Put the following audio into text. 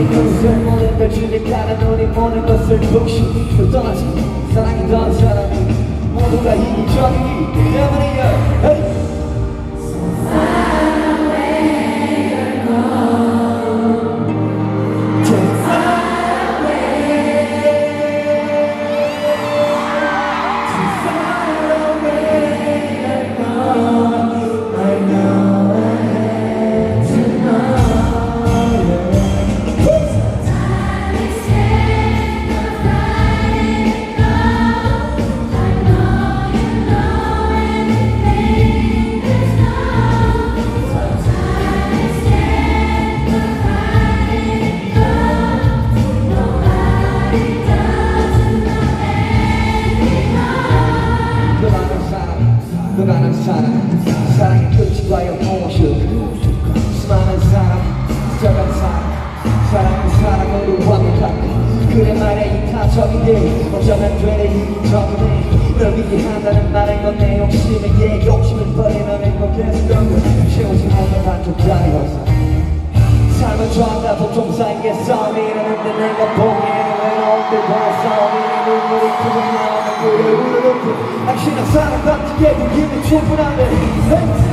평생 모든 걸 주니까는 우리 모든 것을 묵시 또 떠나지 사랑이던 사람이 모두가 이기적이기 때문이야. hey! 너가는 사랑의 끝이 과연 무엇일까? 수많은 사람, 적은 사랑은 사랑으로 완벽한 그래 말해 이타적인데 어쩌면 되네 이기적이네 널 위해한다는 말은 건 내 욕심에 욕심을 버리면 행복했던 걸 채우지 못한 반쪽짜리 화사 삶은 좋아한다 보통 사이에 싸움이라는데 내가 보기에는 외로운데 싸움이니 눈물이 크게 나오는 그를 울어놓고 당신은 사랑받기에 보기는 충분한데